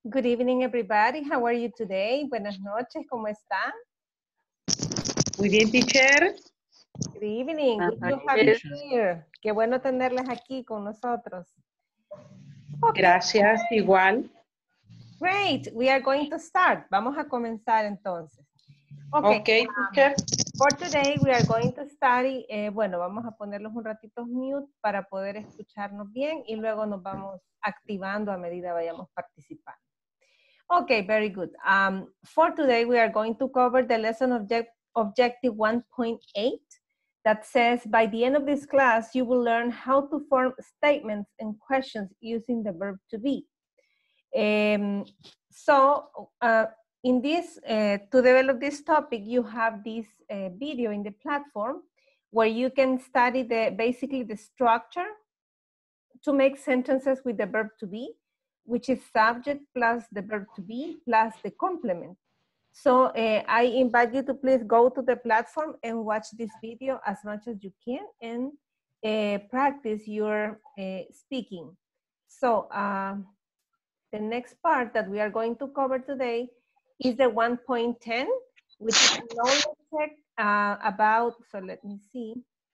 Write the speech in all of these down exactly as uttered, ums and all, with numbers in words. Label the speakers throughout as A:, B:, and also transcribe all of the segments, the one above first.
A: Good evening, everybody. How are you today? Buenas noches, ¿cómo están?
B: Muy bien, teacher.
A: Good evening. Good to have you here. Qué bueno tenerles aquí con nosotros. Okay.
B: Gracias, igual.
A: Great. We are going to start. Vamos a comenzar entonces. Okay.
B: Okay,
A: um,
B: teacher.
A: For today, we are going to study. Eh, bueno, vamos a ponerlos un ratito mute para poder escucharnos bien y luego nos vamos activando a medida vayamos participando. Okay, very good. Um, for today, we are going to cover the lesson object, objective one point eight that says, by the end of this class, you will learn how to form statements and questions using the verb to be. Um, so, uh, in this, uh, to develop this topic, you have this uh, video in the platform where you can study the basically the structure to make sentences with the verb to be, which is subject plus the verb to be plus the complement. So uh, I invite you to please go to the platform and watch this video as much as you can and uh, practice your uh, speaking. So um, the next part that we are going to cover today is the one point ten, which is a knowledge check uh, about, so let me see.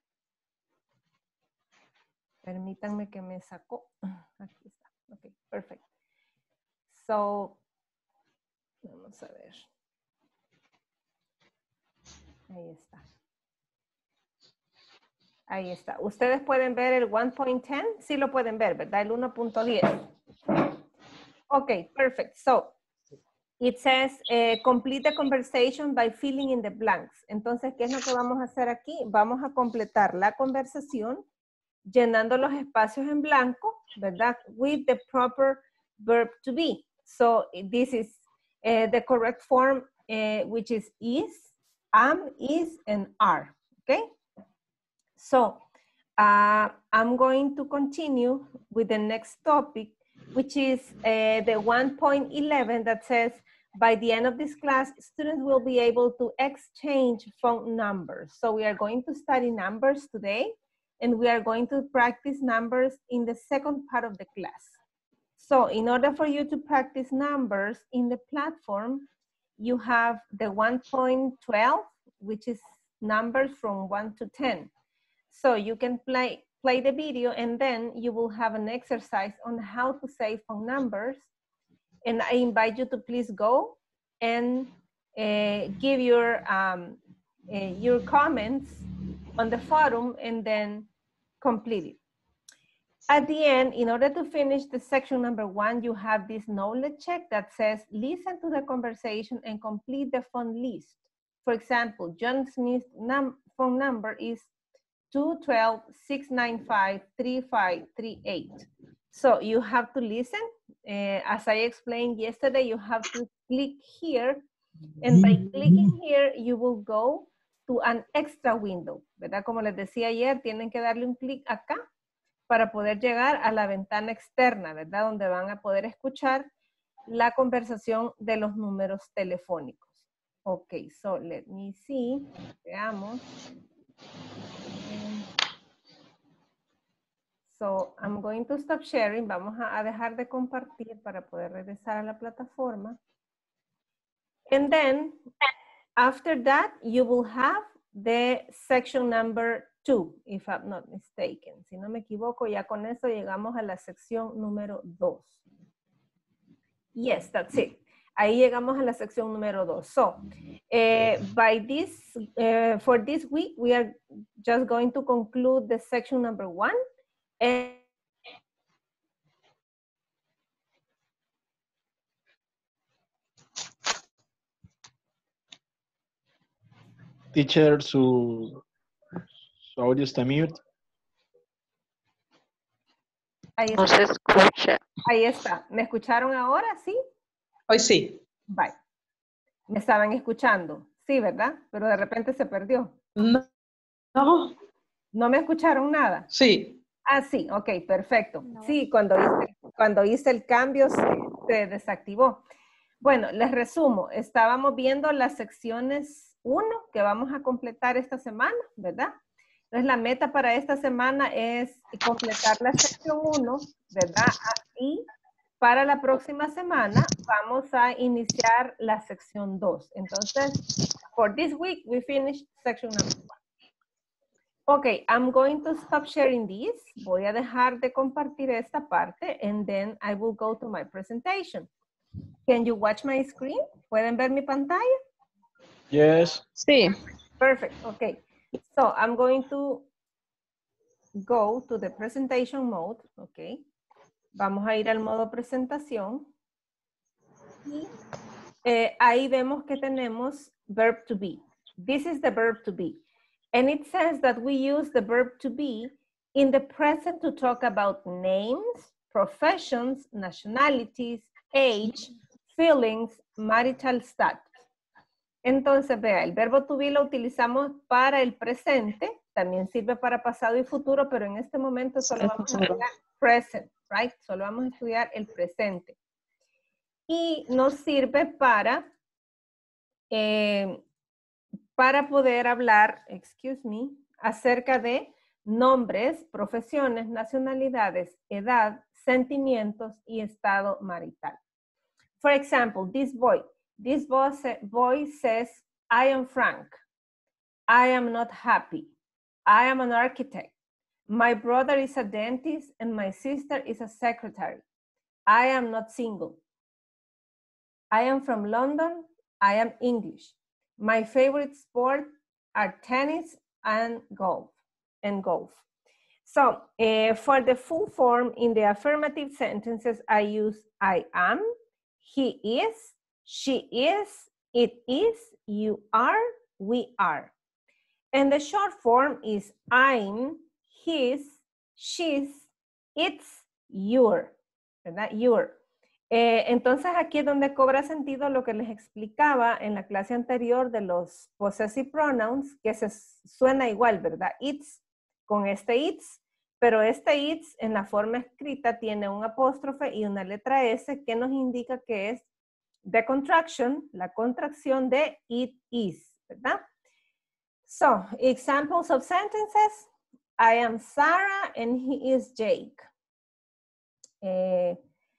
A: Permítanme que me sacó. Aquí está. Okay, perfect. So, vamos a ver. Ahí está. Ahí está. Ustedes pueden ver el one point ten. Sí lo pueden ver, ¿verdad? El uno punto diez. Okay, perfect. So, it says, uh, complete the conversation by filling in the blanks. Entonces, ¿qué es lo que vamos a hacer aquí? Vamos a completar la conversación llenando los espacios en blanco, ¿verdad? With the proper verb to be. So, this is uh, the correct form, uh, which is is, am, is, and are, okay? So, uh, I'm going to continue with the next topic, which is uh, the one point eleven that says, by the end of this class, students will be able to exchange phone numbers. So we are going to study numbers today, and we are going to practice numbers in the second part of the class. So in order for you to practice numbers in the platform, you have the one point twelve, which is numbers from one to ten. So you can play, play the video, and then you will have an exercise on how to say phone numbers. And I invite you to please go and uh, give your, um, uh, your comments on the forum and then complete it. At the end, in order to finish the section number one, you have this knowledge check that says, listen to the conversation and complete the phone list. For example, John Smith's num phone number is two one two, six nine five, three five three eight. So you have to listen. Uh, as I explained yesterday, you have to click here. And by clicking here, you will go to an extra window. ¿Verdad? Como les decía ayer, tienen que darle un clic acá para poder llegar a la ventana externa, ¿verdad? Donde van a poder escuchar la conversación de los números telefónicos. Ok, so let me see. Veamos. So, I'm going to stop sharing. Vamos a dejar de compartir para poder regresar a la plataforma. And then, after that, you will have the section number two, if I'm not mistaken. Si no me equivoco, ya con eso llegamos a la sección número dos. Yes, that's it. Ahí llegamos a la sección número dos. So, uh, by this, uh, for this week, we are just going to conclude the section number one. And
C: Teacher, su, su audio está mute.
A: ahí está.
D: No se escucha.
A: Ahí está. ¿Me escucharon ahora? ¿Sí?
B: Hoy sí.
A: Bye. Me estaban escuchando. Sí, ¿verdad? Pero de repente se perdió.
B: No. No.
A: ¿No me escucharon nada?
B: Sí.
A: Ah, sí. Ok, perfecto. No. Sí, cuando hice, cuando hice el cambio se, se desactivó. Bueno, les resumo. Estábamos viendo las secciones uno que vamos a completar esta semana, ¿verdad? Entonces, la meta para esta semana es completar la sección uno, ¿verdad? Y para la próxima semana vamos a iniciar la sección dos. Entonces, for this week, we finished section number one. Okay, I'm going to stop sharing this. Voy a dejar de compartir esta parte and then I will go to my presentation. Can you watch my screen? ¿Pueden ver mi pantalla?
C: Yes.
B: Sí.
A: Perfect, okay. So I'm going to go to the presentation mode, okay. Vamos a ir al modo presentación. Y eh, ahí vemos que tenemos verb to be. This is the verb to be. And it says that we use the verb to be in the present to talk about names, professions, nationalities, age, feelings, marital status. Entonces, vea, el verbo to be lo utilizamos para el presente, también sirve para pasado y futuro, pero en este momento solo vamos a estudiar present, right? Solo vamos a estudiar el presente. Y nos sirve para, eh, para poder hablar, excuse me, acerca de nombres, profesiones, nacionalidades, edad, sentimientos y estado marital. For example, this boy. This boy says, I am Frank. I am not happy. I am an architect. My brother is a dentist and my sister is a secretary. I am not single. I am from London. I am English. My favorite sport are tennis and golf. And golf. So uh, for the full form in the affirmative sentences, I use I am, he is, she is, it is, you are, we are. And the short form is I'm, his, she's, it's, your, ¿verdad? Your. Eh, entonces aquí es donde cobra sentido lo que les explicaba en la clase anterior de los possessive pronouns, que se suena igual, ¿verdad? It's con este it's, pero este it's en la forma escrita tiene un apóstrofe y una letra S que nos indica que es the contraction, la contracción de it is, ¿verdad? So, examples of sentences. I am Sarah and he is Jake. Uh,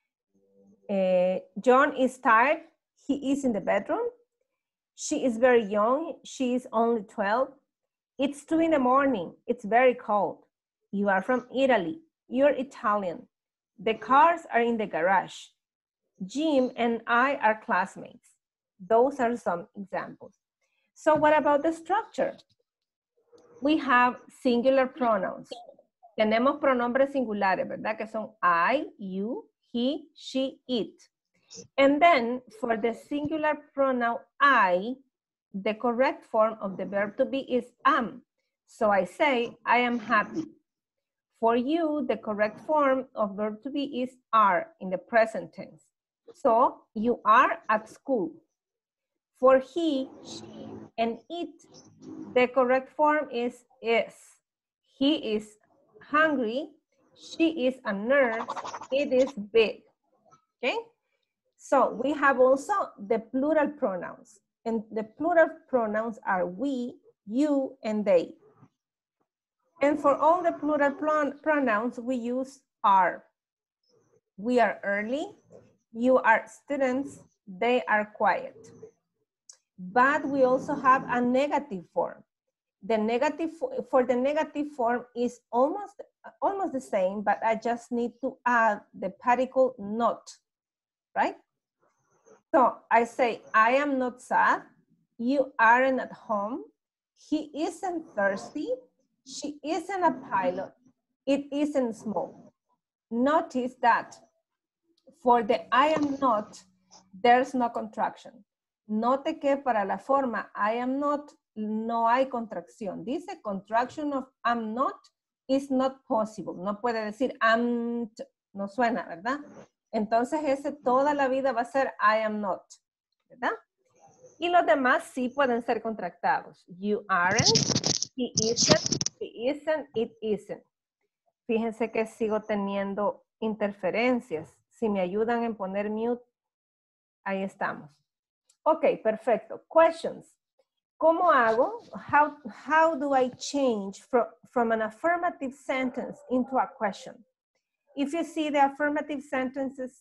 A: uh, John is tired. He is in the bedroom. She is very young. She is only twelve. It's two in the morning. It's very cold. You are from Italy. You're Italian. The cars are in the garage. Jim and I are classmates. Those are some examples. So what about the structure? We have singular pronouns. Tenemos pronombres singulares, ¿verdad? Que son I, you, he, she, it. And then for the singular pronoun I, the correct form of the verb to be is am. So I say, I am happy. For you, the correct form of verb to be is are in the present tense. So you are at school. For he, she, and it, the correct form is is. He is hungry. She is a nurse. It is big. Okay? So we have also the plural pronouns. And the plural pronouns are we, you, and they. And for all the plural pronouns, we use are. We are early. You are students. They are quiet. But we also have a negative form. The negative, for the negative form is almost, almost the same, but I just need to add the particle not, right? So I say, I am not sad. You aren't at home. He isn't thirsty. She isn't a pilot. It isn't small. Notice that for the I am not, there's no contraction. Note que para la forma I am not, no hay contracción. Dice contraction of I'm not is not possible. No puede decir I'm, no suena, ¿verdad? Entonces ese toda la vida va a ser I am not, ¿verdad? Y los demás sí pueden ser contractados. You aren't, he isn't, she isn't, it isn't. Fíjense que sigo teniendo interferencias. Si me ayudan en poner mute, ahí estamos. Ok, perfecto. Questions. ¿Cómo hago? How, how do I change from, from an affirmative sentence into a question? If you see the affirmative sentences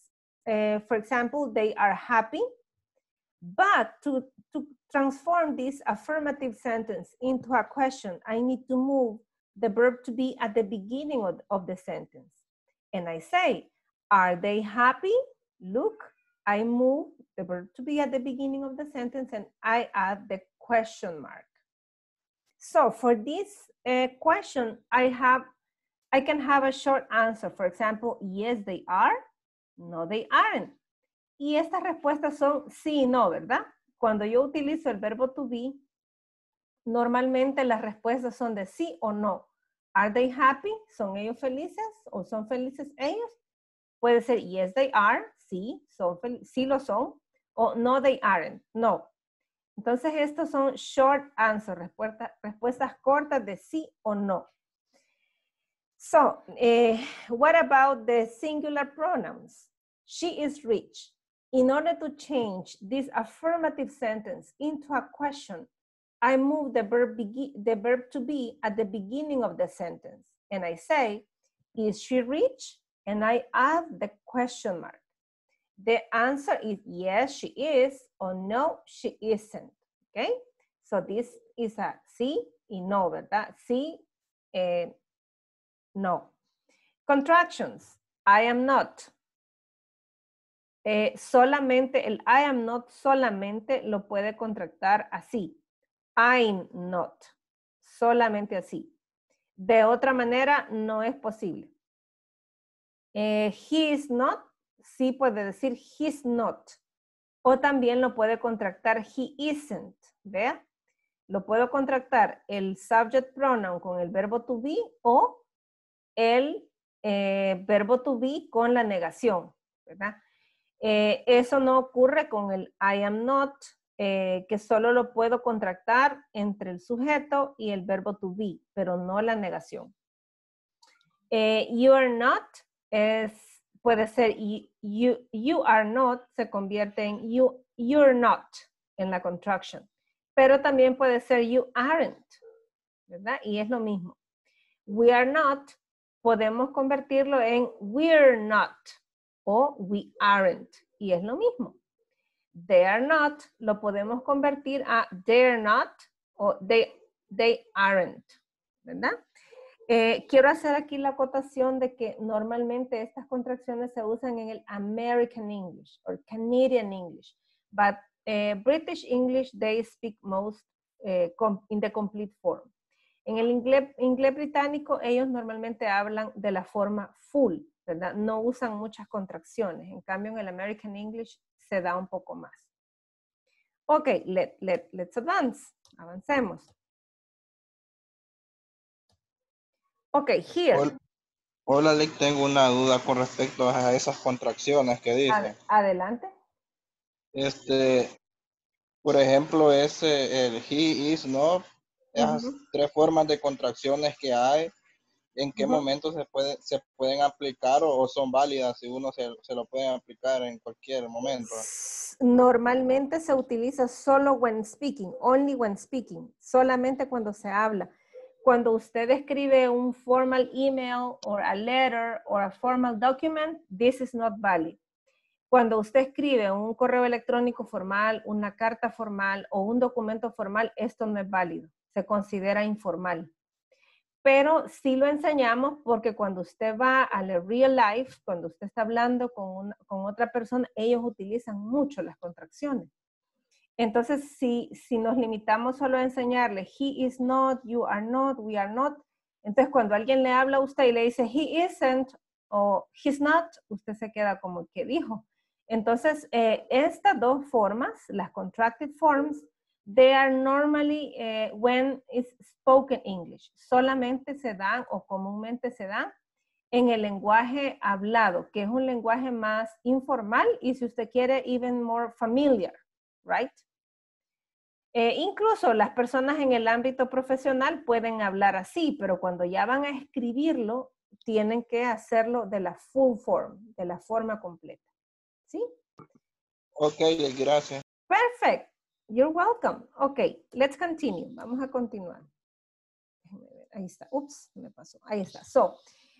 A: uh, for example, they are happy. But to, to transform this affirmative sentence into a question, I need to move the verb to be at the beginning of, of the sentence. And I say, are they happy? Look, I move the verb to be at the beginning of the sentence and I add the question mark. So for this uh, question, I have, I can have a short answer. For example, yes, they are. No, they aren't. Y estas respuestas son sí y no, ¿verdad? Cuando yo utilizo el verbo to be, normalmente las respuestas son de sí o no. Are they happy? ¿Son ellos felices? ¿O son felices ellos? Puede ser yes, they are. Sí, son sí lo son. O no, they aren't. No. Entonces, estos son short answers, respuesta, respuestas cortas de sí o no. So, uh, what about the singular pronouns? She is rich. In order to change this affirmative sentence into a question, I move the verb, the verb to be at the beginning of the sentence. And I say, is she rich? And I add the question mark. The answer is yes, she is, or no, she isn't. Okay? So this is a sí y no, ¿verdad? Sí, eh, no. Contractions. I am not. Eh, solamente el I am not solamente lo puede contractar así. I'm not. Solamente así. De otra manera no es posible. Eh, he is not. Sí puede decir he's not. O también lo puede contractar he isn't. ¿Vea? Lo puedo contractar el subject pronoun con el verbo to be o el eh, verbo to be con la negación. ¿Verdad? Eh, eso no ocurre con el I am not, eh, que solo lo puedo contractar entre el sujeto y el verbo to be, pero no la negación. Eh, you are not es, puede ser you, you, you are not, se convierte en you, you're not en la contraction. Pero también puede ser you aren't, ¿verdad? Y es lo mismo. We are not, podemos convertirlo en we're not. O we aren't, y es lo mismo. They are not, lo podemos convertir a they're not o they, they aren't, ¿verdad? Eh, quiero hacer aquí la acotación de que normalmente estas contracciones se usan en el American English or Canadian English, but uh, British English, they speak most uh, in the complete form. En el inglés, inglés británico, ellos normalmente hablan de la forma full, ¿verdad? No usan muchas contracciones. En cambio, en el American English se da un poco más. Ok, let, let, let's advance. Avancemos. Ok, here.
C: Hola, hola, Lick, tengo una duda con respecto a esas contracciones que dice.
A: Ad, adelante.
C: Este, por ejemplo, ese, el he is not, esas
A: Uh-huh.
C: tres formas de contracciones que hay, ¿en qué uh-huh. momento se, puede, se pueden aplicar o, o son válidas si uno se, se lo puede aplicar en cualquier momento?
A: Normalmente se utiliza solo when speaking, only when speaking, solamente cuando se habla. Cuando usted escribe un formal email or a letter or a formal document, this is not valid. Cuando usted escribe un correo electrónico formal, una carta formal o un documento formal, esto no es válido, se considera informal. Pero sí lo enseñamos porque cuando usted va a la real life, cuando usted está hablando con, una, con otra persona, ellos utilizan mucho las contracciones. Entonces, si, si nos limitamos solo a enseñarle, he is not, you are not, we are not, entonces cuando alguien le habla a usted y le dice, he isn't, o he's not, usted se queda como que dijo. Entonces, eh, estas dos formas, las contracted forms, they are normally uh, when it's spoken English. Solamente se dan o comúnmente se dan en el lenguaje hablado, que es un lenguaje más informal y si usted quiere, even more familiar, right? Eh, incluso las personas en el ámbito profesional pueden hablar así, pero cuando ya van a escribirlo, tienen que hacerlo de la full form, de la forma completa. ¿Sí?
C: Ok, gracias.
A: Perfect. You're welcome. Okay, let's continue. Vamos a continuar. Ahí está. Ups, me pasó. Ahí está. So,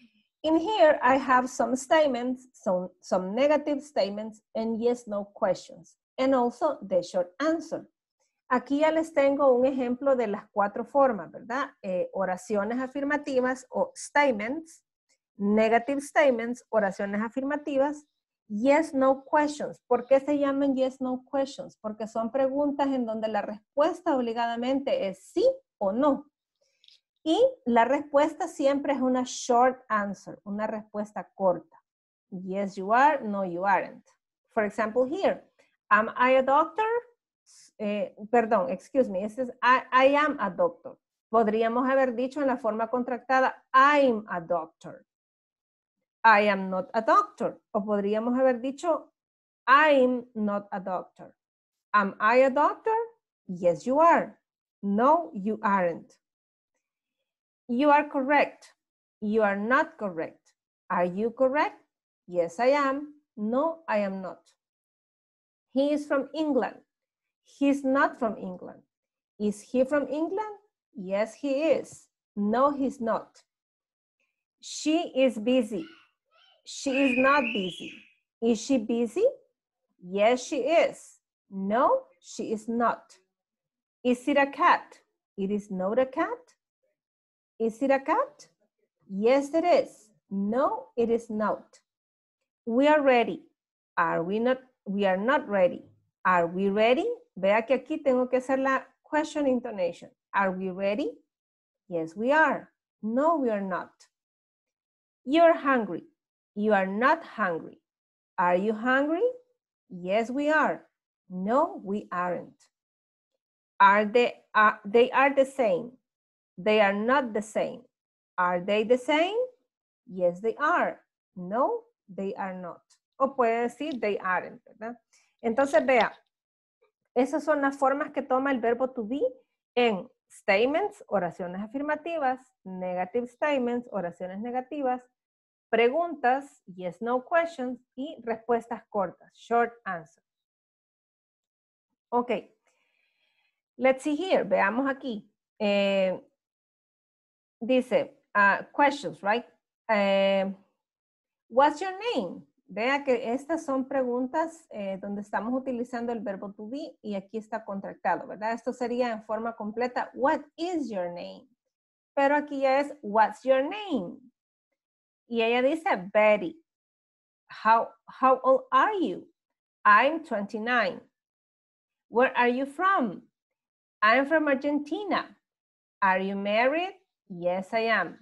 A: In here, I have some statements, some, some negative statements, and yes, no questions, and also the short answer. Aquí ya les tengo un ejemplo de las cuatro formas, ¿verdad? Eh, oraciones afirmativas o statements, negative statements, oraciones afirmativas, yes, no questions. ¿Por qué se llaman yes, no questions? Porque son preguntas en donde la respuesta obligadamente es sí o no. Y la respuesta siempre es una short answer, una respuesta corta. Yes, you are. No, you aren't. For example, here, am I a doctor? Eh, perdón, excuse me. This is I, I am a doctor. Podríamos haber dicho en la forma contractada, I'm a doctor. I am not a doctor. O podríamos haber dicho, I'm not a doctor. Am I a doctor? Yes, you are. No, you aren't. You are correct. You are not correct. Are you correct? Yes, I am. No, I am not. He is from England. He's not from England. Is he from England? Yes, he is. No, he's not. She is busy. She is not busy. Is she busy? Yes, she is. No, she is not. Is it a cat? It is not a cat. Is it a cat? Yes, it is. No, it is not. We are ready. Are we not? We are not ready. Are we ready? Vea que aquí tengo que hacer la question intonation. Are we ready? Yes, we are. No, we are not. You're hungry. You are not hungry. Are you hungry? Yes, we are. No, we aren't. Are they, are, they are the same. They are not the same. Are they the same? Yes, they are. No, they are not. O puede decir they aren't, ¿verdad? Entonces, vea, esas son las formas que toma el verbo to be en statements, oraciones afirmativas, negative statements, oraciones negativas, preguntas, yes, no questions, y respuestas cortas, short answers. Ok. Let's see here. Veamos aquí. Eh, dice, uh, questions, right? Uh, what's your name? Vea que estas son preguntas eh, donde estamos utilizando el verbo to be y aquí está contractado, ¿verdad? Esto sería en forma completa, what is your name? Pero aquí ya es, what's your name? Y ella dice, Betty. How, how old are you? I'm twenty-nine. Where are you from? I'm from Argentina. Are you married? Yes, I am.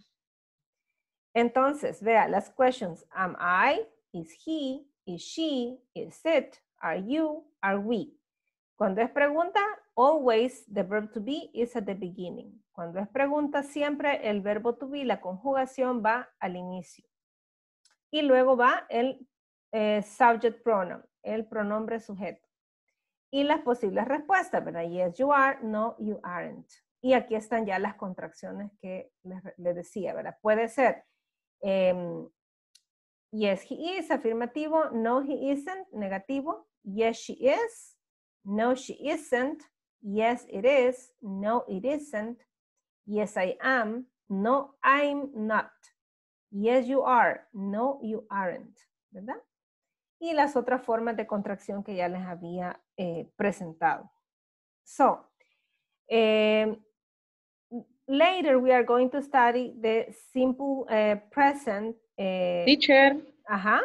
A: Entonces, vea, las questions, am I? Is he? Is she? Is it? Are you? Are we? Cuando es pregunta, always the verb to be is at the beginning. Cuando es pregunta, siempre el verbo to be, la conjugación va al inicio. Y luego va el eh, subject pronoun, el pronombre sujeto. Y las posibles respuestas, ¿verdad? Yes, you are. No, you aren't. Y aquí están ya las contracciones que les, les decía, ¿verdad? Puede ser, um, yes, he is, afirmativo. No, he isn't, negativo. Yes, she is. No, she isn't. Yes, it is. No, it isn't. Yes, I am. No, I'm not. Yes, you are. No, you aren't. ¿Verdad? Y las otras formas de contracción que ya les había eh, presentado. So, eh, later we are going to study the simple uh, present. Eh,
B: Teacher,
A: ajá.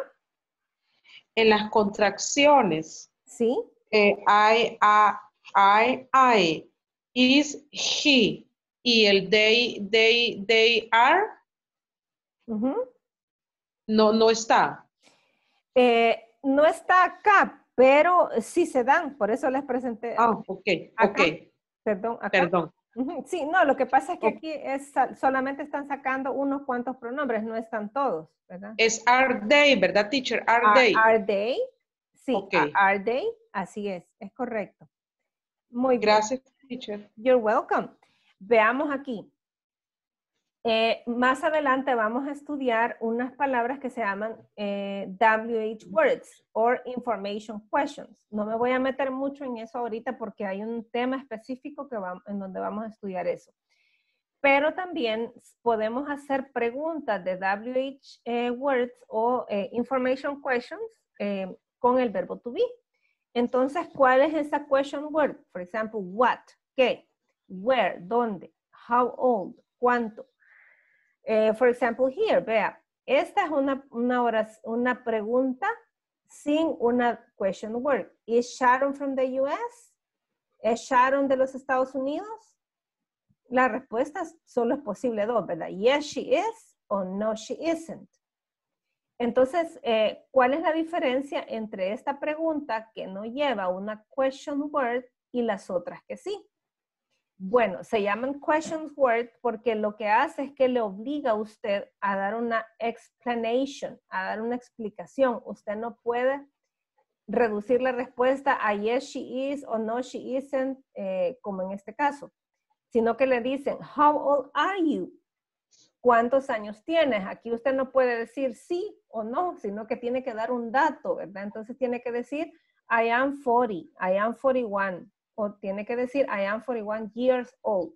B: en las contracciones,
A: Sí.
B: eh, I, I, I, I, is, he, y el they, they, they are,
A: Uh-huh.
B: no, no está.
A: Eh, no está acá, pero sí se dan, por eso les presenté.
B: Ah, ok,
A: acá.
B: ok.
A: Perdón, acá.
B: Perdón.
A: Uh-huh. Sí, no, lo que pasa es que
B: Okay.
A: aquí es, solamente están sacando unos cuantos pronombres, no están todos, ¿verdad?
B: Es are they, ¿verdad, teacher? Are,
A: Are,
B: they.
A: are they? Sí,
B: Okay.
A: are they? Así es, es correcto. Muy bien.
B: Gracias, teacher.
A: You're welcome. Veamos aquí. Eh, más adelante vamos a estudiar unas palabras que se llaman eh, W H words or information questions. No me voy a meter mucho en eso ahorita porque hay un tema específico que va, en donde vamos a estudiar eso. Pero también podemos hacer preguntas de W H eh, words o eh, information questions eh, con el verbo to be. Entonces, ¿cuál es esa question word? Por ejemplo, what, qué, where, dónde, how old, cuánto. Eh, for example, here, vea, esta es una, una, oración, una pregunta sin una question word. ¿Is Sharon from the U S? ¿Es Sharon de los Estados Unidos? La respuesta solo es posible dos, ¿verdad? Yes, she is o no, she isn't. Entonces, eh, ¿cuál es la diferencia entre esta pregunta que no lleva una question word y las otras que sí? Bueno, se llaman question word porque lo que hace es que le obliga a usted a dar una explanation, a dar una explicación. Usted no puede reducir la respuesta a yes, she is o no, she isn't, eh, como en este caso. Sino que le dicen, how old are you? ¿Cuántos años tienes? Aquí usted no puede decir sí o no, sino que tiene que dar un dato, ¿verdad? Entonces tiene que decir, I am forty, I am forty-one. O tiene que decir, I am forty-one years old.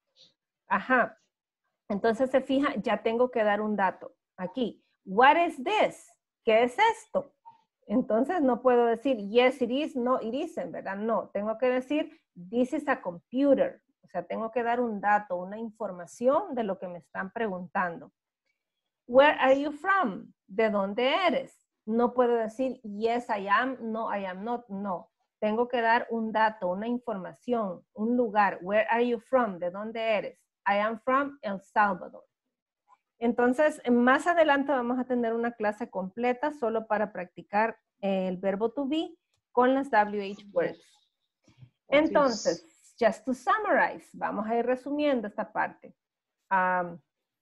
A: Ajá. Entonces se fija, ya tengo que dar un dato. Aquí, what is this? ¿Qué es esto? Entonces no puedo decir, yes it is, no it isn't, ¿verdad? No, tengo que decir, this is a computer. O sea, tengo que dar un dato, una información de lo que me están preguntando. Where are you from? ¿De dónde eres? No puedo decir, yes, I am, no, I am not, no. Tengo que dar un dato, una información, un lugar. Where are you from? ¿De dónde eres? I am from El Salvador. Entonces, más adelante vamos a tener una clase completa solo para practicar el verbo to be con las W H words. Entonces, just to summarize, vamos a ir resumiendo esta parte. Um,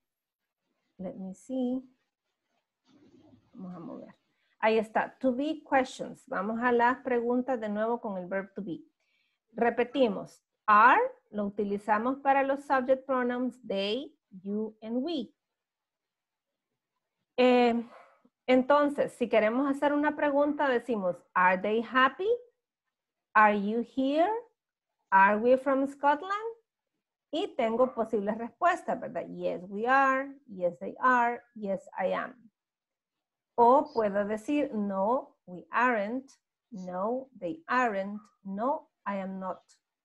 A: let me see. Vamos a mover. Ahí está, to be questions. Vamos a las preguntas de nuevo con el verb to be. Repetimos, are lo utilizamos para los subject pronouns they, you, and we. Eh, entonces, si queremos hacer una pregunta, decimos, are they happy? Are you here? Are we from Scotland? Y tengo posibles respuestas, ¿verdad? Yes, we are. Yes, they are. Yes, I am. O puedo decir, no, we aren't. No, they aren't. No, I am not.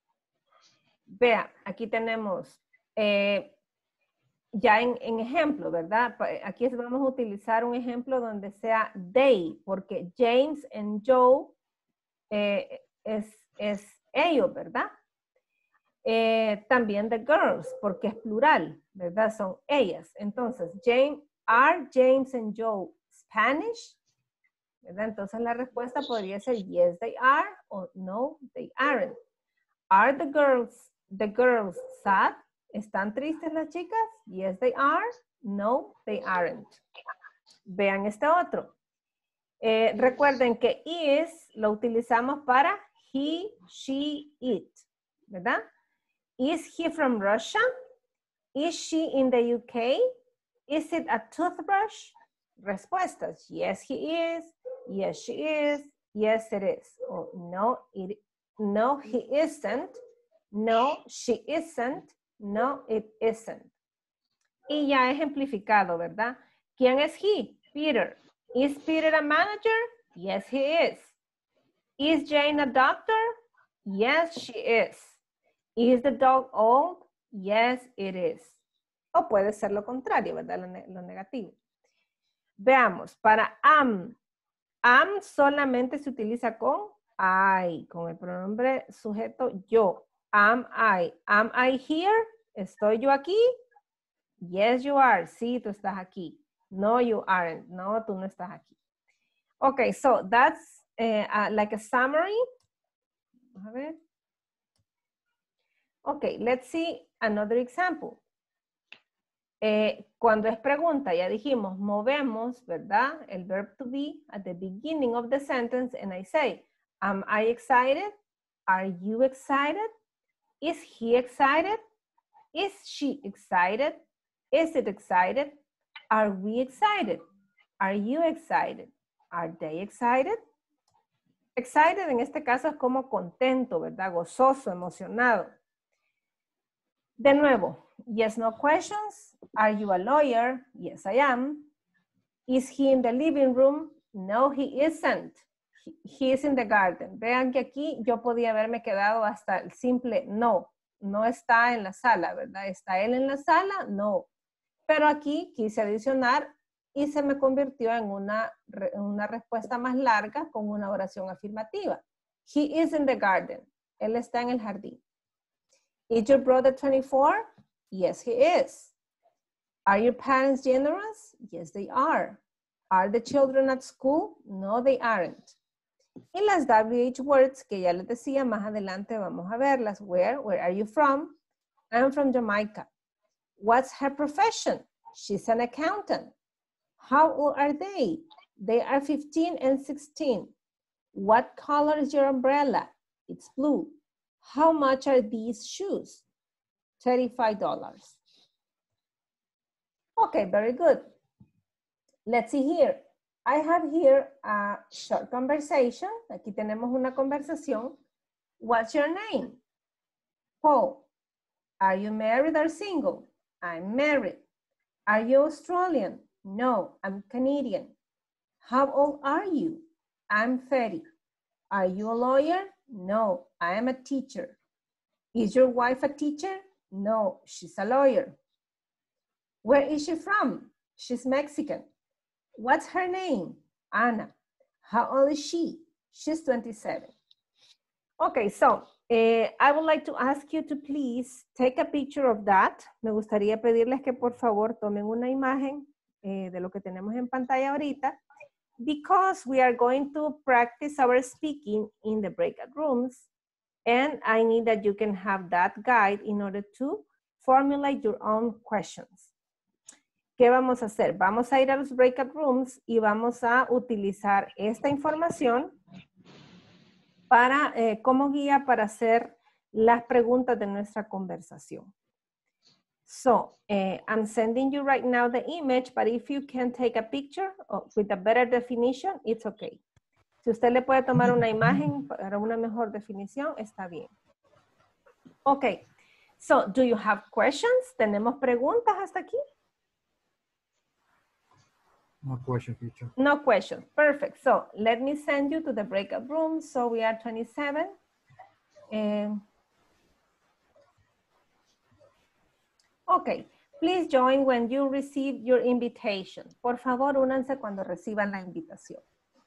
A: Vea, aquí tenemos eh, ya en, en ejemplo, ¿verdad? Aquí vamos a utilizar un ejemplo donde sea they, porque James and Joe eh, es, es ellos, ¿verdad? Eh, también the girls, porque es plural, ¿verdad? Son ellas. Entonces, James, are James and Joe Spanish? ¿Verdad? Entonces la respuesta podría ser yes, they are, o no, they aren't. Are the girls, the girls sad? ¿Están tristes las chicas? Yes, they are. No, they aren't. Vean este otro. Eh, recuerden que is lo utilizamos para he, she, it, ¿verdad? Is he from Russia? Is she in the U K? Is it a toothbrush? Respuestas. Yes, he is. Yes, she is. Yes, it is. Oh, no, it, no, he isn't. No, she isn't. No, it isn't. Y ya ejemplificado, ¿verdad? ¿Quién es he? Peter. Is Peter a manager? Yes, he is. Is Jane a doctor? Yes, she is. Is the dog old? Yes, it is. O puede ser lo contrario, ¿verdad? Lo, ne lo negativo. Veamos, para am. Am solamente se utiliza con I, con el pronombre sujeto yo. Am I? Am I here? ¿Estoy yo aquí? Yes, you are. Sí, tú estás aquí. No, you aren't. No, tú no estás aquí. Okay, so that's uh, uh, like a summary. A ver. Okay, let's see another example. Eh, cuando es pregunta, ya dijimos, movemos, ¿verdad? El verb to be at the beginning of the sentence and I say, am I excited? Are you excited? Is he excited? Is she excited? Is it excited? Are we excited? Are you excited? Are they excited? Excited en este caso es como contento, ¿verdad? Gozoso, emocionado. De nuevo, yes, no questions. Are you a lawyer? Yes, I am. Is he in the living room? No, he isn't. He, he is in the garden. Vean que aquí yo podía haberme quedado hasta el simple no. No está en la sala, ¿verdad? ¿Está él en la sala? No. Pero aquí quise adicionar y se me convirtió en una, una respuesta más larga con una oración afirmativa. He is in the garden. Él está en el jardín. Is your brother twenty-four? Yes, he is. Are your parents generous? Yes, they are. Are the children at school? No, they aren't. Y las W H words que ya les decía, más adelante vamos a verlas. Where? Where are you from? I'm from Jamaica. What's her profession? She's an accountant. How old are they? They are fifteen and sixteen. What color is your umbrella? It's blue. How much are these shoes? thirty-five dollars. Okay, very good. Let's see here. I have here a short conversation. Aquí tenemos una conversación. What's your name? Paul. Are you married or single? I'm married. Are you Australian? No, I'm Canadian. How old are you? I'm thirty. Are you a lawyer? No, I am a teacher. Is your wife a teacher? No, she's a lawyer. Where is she from? She's Mexican. What's her name? Anna. How old is she? She's twenty-seven. Okay, so uh, I would like to ask you to please take a picture of that. Me gustaría pedirles que por favor tomen una imagen eh, de lo que tenemos en pantalla ahorita, because we are going to practice our speaking in the breakout rooms, and I need that you can have that guide in order to formulate your own questions. ¿Qué vamos a hacer? Vamos a ir a los breakout rooms y vamos a utilizar esta información para, eh, como guía para hacer las preguntas de nuestra conversación. So, uh, I'm sending you right now the image, but if you can take a picture with a better definition, it's okay. Si usted le puede tomar una imagen para una mejor definición, está bien. Okay, so do you have questions? ¿Tenemos preguntas hasta aquí?
D: No question, teacher.
A: No question. Perfect. So let me send you to the breakout room. So we are twenty-seven. Um, okay. Please join when you receive your invitation. Por favor, únanse cuando reciban la invitación.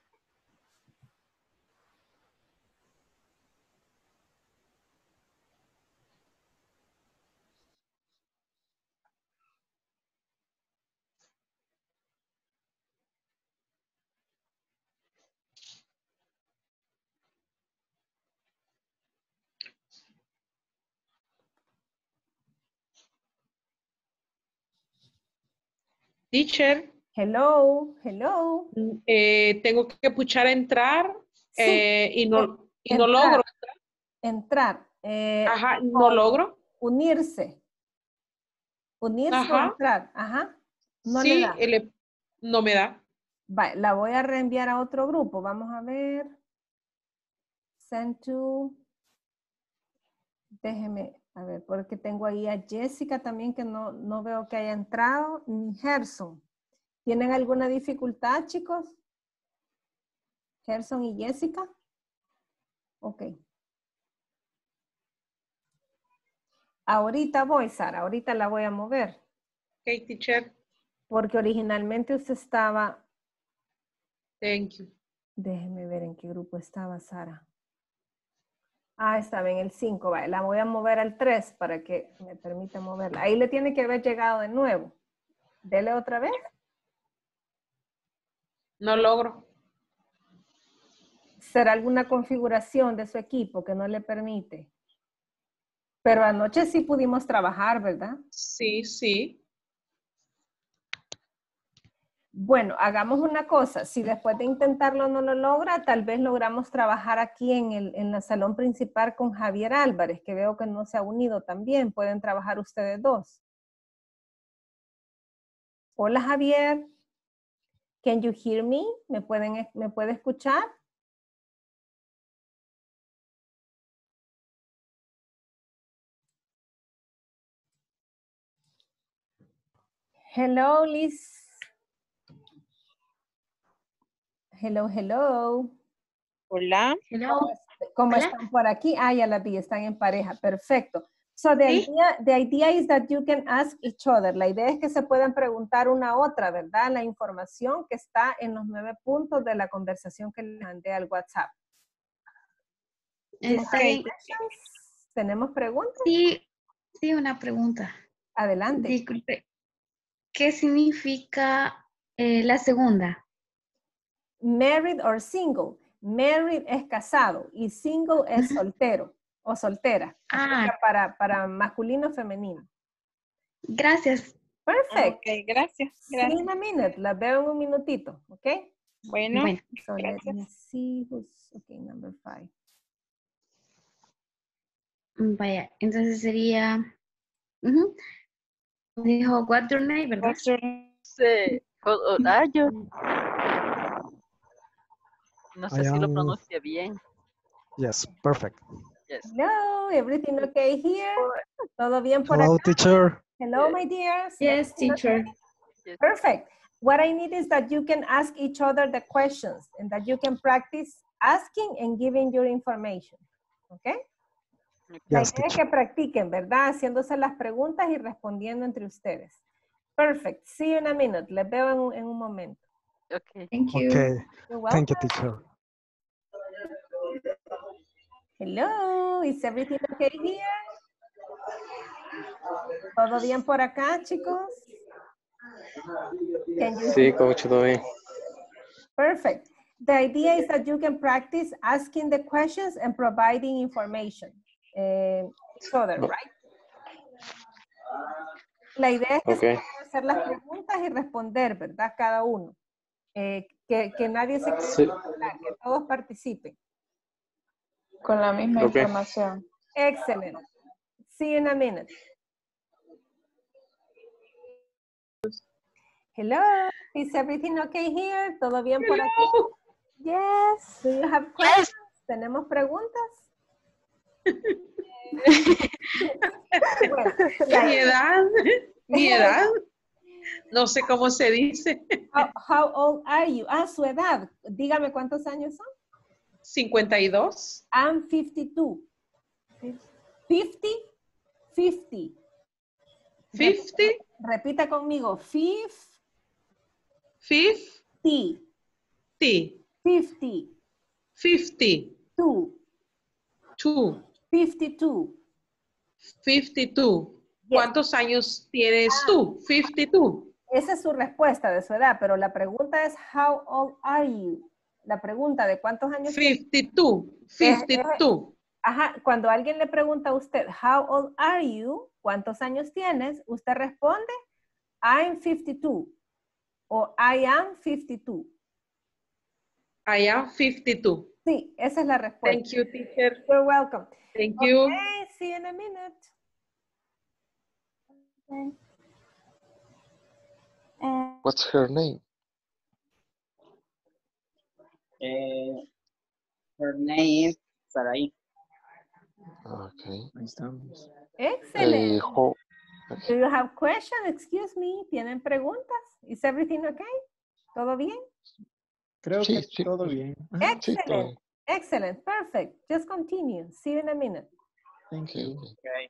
B: Teacher.
A: Hello, hello.
B: Eh, tengo que puchar a entrar
A: Sí,
B: eh, y no, y no
A: entrar,
B: logro.
A: Entrar. Eh,
B: Ajá, no logro.
A: Unirse. Unirse
B: Ajá.
A: o entrar. Ajá. No
B: sí,
A: le da.
B: el, no me da.
A: Vale, la voy a reenviar a otro grupo. Vamos a ver. Send to. Déjeme, a ver, porque tengo ahí a Jessica también que no, no veo que haya entrado, ni Gerson. ¿Tienen alguna dificultad, chicos? Gerson y Jessica. Ok. Ahorita voy, Sara, ahorita la voy a mover.
B: Ok, teacher.
A: Porque originalmente usted estaba...
B: Thank you.
A: Déjeme ver en qué grupo estaba, Sara. Ah, estaba en el cinco, vale. La voy a mover al tres para que me permita moverla. Ahí le tiene que haber llegado de nuevo. Dele otra vez.
B: No logro.
A: ¿Será alguna configuración de su equipo que no le permite? Pero anoche sí pudimos trabajar, ¿verdad?
B: Sí, sí.
A: Bueno, hagamos una cosa. Si después de intentarlo no lo logra, tal vez logramos trabajar aquí en el, en el salón principal con Javier Álvarez, que veo que no se ha unido también. Pueden trabajar ustedes dos. Hola, Javier. Can you hear me? ¿Me pueden, me puede escuchar? Hello, Liz. Hello, hello.
B: Hola.
E: Hello.
A: ¿Cómo
E: Hola.
A: están por aquí? Ah, ya la vi, están en pareja. Perfecto. So the
E: Sí.
A: idea, the idea is that you can ask each other. La idea es que se puedan preguntar una a otra, ¿verdad? La información que está en los nueve puntos de la conversación que le mandé al WhatsApp.
E: Está
A: Okay.
E: bien.
A: ¿Tenemos preguntas?
E: Sí, sí, una pregunta.
A: Adelante.
E: Disculpe. ¿Qué significa eh, la segunda?
A: Married or single. Married es casado y single es
E: Ujú.
A: soltero o soltera.
E: Ah,
A: Aplica Para, para masculino o femenino.
E: gracias.
A: Perfect.
B: Ok, gracias.
A: See
B: Gracias.
A: in a minute. La veo en un minutito. ¿Ok?
B: Bueno,
E: Bueno,
A: So let
B: gracias.
A: me see who's, okay, number five.
E: vaya, entonces sería... ujú. Dijo, what's your name, ¿verdad?
B: What's your-
F: Sí. How old are you? No sé
D: I
F: si lo
D: am-
F: pronuncia bien.
D: Yes, perfect.
F: Yes.
A: Hello, everything okay here? ¿Todo bien por
D: Hello,
A: acá?
D: teacher.
A: Hello, my dears.
E: Yes,
A: Everything okay?
E: teacher.
F: Yes.
A: Perfect. What I need is that you can ask each other the questions and that you can practice asking and giving your information. ¿Ok? La
D: Yes,
A: idea es
D: teacher.
A: que practiquen, ¿verdad? Haciéndose las preguntas y respondiendo entre ustedes. Perfect. See you in a minute. Les veo en un, en un momento.
F: Okay.
E: Thank you.
D: Okay.
A: You're
D: Thank you,
A: welcome.
D: teacher.
A: Hello. Is everything okay here? ¿Todo bien por acá, chicos? Can you
G: Sí, coach, todo bien.
A: Perfect. The idea is that you can practice asking the questions and providing information. Eh, each other,
G: Oh.
A: right? La idea es que se
G: Okay.
A: puedan hacer las preguntas y responder, ¿verdad? Cada uno. Eh, que, que nadie se quede
G: Sí.
A: sin hablar, que todos participen.
B: Con la misma
G: Ok.
B: información.
A: Excellent. See you in a minute. Hello, is everything okay here? ¿Todo bien por aquí? Yes. Do you have questions? ¿Tenemos preguntas? Bueno, la-
B: Mi edad, mi edad. No sé cómo se dice.
A: how, how old are you? Ah, su edad. Dígame cuántos años son.
B: cincuenta y dos.
A: I'm fifty-two. fifty? fifty.
B: fifty.
A: Repita conmigo. fifty.
B: fifty.
A: fifty.
B: fifty.
A: Two.
B: two.
A: fifty-two.
B: fifty-two.
A: Yes.
B: ¿Cuántos años tienes tú? fifty-two.
A: Esa es su respuesta de su edad, pero la pregunta es, how old are you? La pregunta de cuántos años tiene.
B: fifty-two. fifty-two.
A: Ajá, cuando alguien le pregunta a usted, how old are you? ¿Cuántos años tienes? Usted responde, I'm fifty-two. O I am fifty-two.
B: I am fifty-two.
A: Sí, esa es la respuesta.
B: Thank you, teacher.
A: You're welcome.
B: Thank you.
A: Okay, see you in a minute. Okay. And
G: What's her name?
H: Eh, her name is Sarai.
G: Okay.
H: Ahí estamos.
A: excellent.
G: Eh, ho-
A: Do you have questions? Excuse me. ¿Tienen preguntas? Is everything okay? ¿Todo bien?
D: Creo
G: Sí,
D: que
G: sí.
D: todo bien. Ajá.
G: Sí, todo
A: Excellent.
G: bien.
A: Excellent. Perfect. Just continue. See you in a minute.
D: Thank
G: Okay,
D: you.
G: okay.
H: Okay.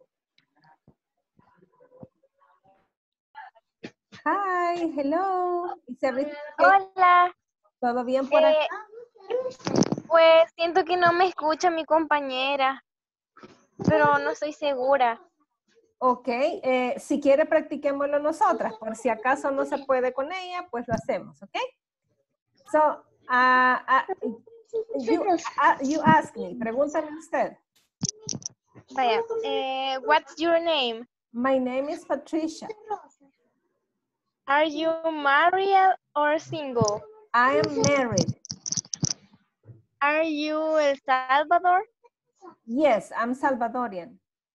A: Hi. Hello. Is everything okay?
I: Hola,
A: ¿Todo bien por
I: eh,
A: acá?
I: pues siento que no me escucha mi compañera, pero no estoy segura.
A: Ok. eh, si quiere, practiquémoslo nosotras. Por si acaso no se puede con ella, pues lo hacemos. Ok. So, uh, uh, you, uh, you ask me. Pregúntame usted.
I: Vaya, eh, what's your name?
A: My name is Patricia.
I: Are you married or single?
A: I am married.
I: Are you El Salvador?
A: Yes, I'm Salvadorian.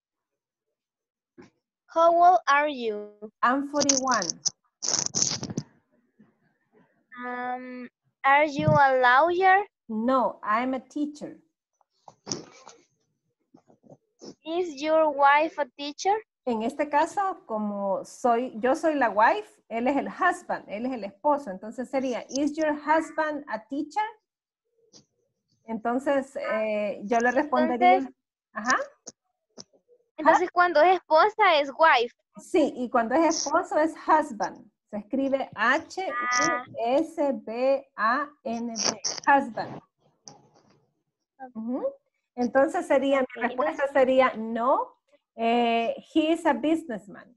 I: How old are you?
A: I'm forty-one.
I: Um, are you a lawyer?
A: No, I'm a teacher.
I: Is your wife a teacher?
A: En este caso, como soy, yo soy la wife, él es el husband, él es el esposo. Entonces sería, is your husband a teacher? Entonces, eh, yo le respondería,
I: Entonces,
A: ajá,
I: entonces cuando es esposa es wife.
A: sí, y cuando es esposo es husband. Se escribe H U S B A N D, husband. Ujú. Entonces sería,
I: Ok,
A: mi respuesta sería no, eh, he is a businessman.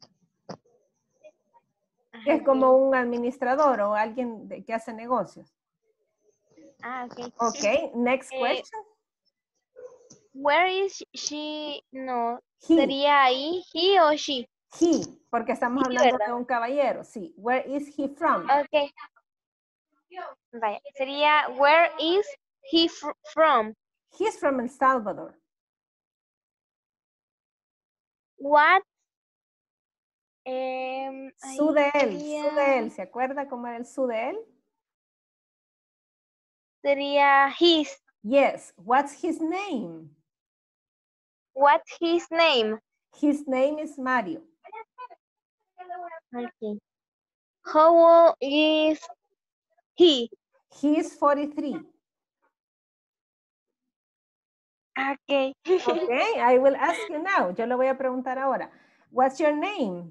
A: Que es
I: Ajá,
A: como
I: ok.
A: un administrador o alguien de- que hace negocios.
I: Ah, ok.
A: Ok, next
I: Eh,
A: question.
I: Where is she? No,
A: He,
I: sería ahí he o she.
A: he, porque estamos
I: He,
A: hablando
I: ¿verdad?
A: de un caballero, sí. Where is he from?
I: Ok. Vaya, sería where is he fr- from?
A: He's from El Salvador.
I: What? Em,
A: Su
I: ahí
A: de él, su
I: sería,
A: de él. ¿Se acuerda cómo era el su de él?
I: sería his.
A: Yes. What's his name?
I: What's his name?
A: His name is Mario.
I: Okay. How old is he?
A: He is forty-three.
I: Okay.
A: Okay, I will ask you now. Yo le voy a preguntar ahora. What's your name?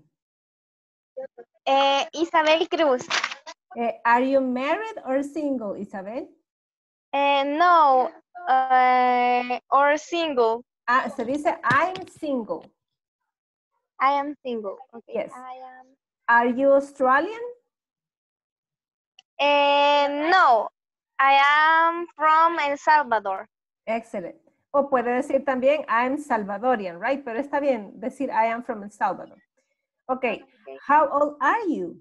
I: Eh, Isabel Cruz.
A: Eh, are you married or single, Isabel?
I: Eh, no, uh, or single.
A: Ah, se dice I'm single.
I: I am single. Okay.
A: Yes.
I: I am.
A: Are you Australian?
I: Eh, no, I am from El Salvador.
A: Excellent. O puede decir también I'm Salvadorian, right? Pero está bien decir I am from El Salvador. Okay.
I: Okay.
A: How old are you?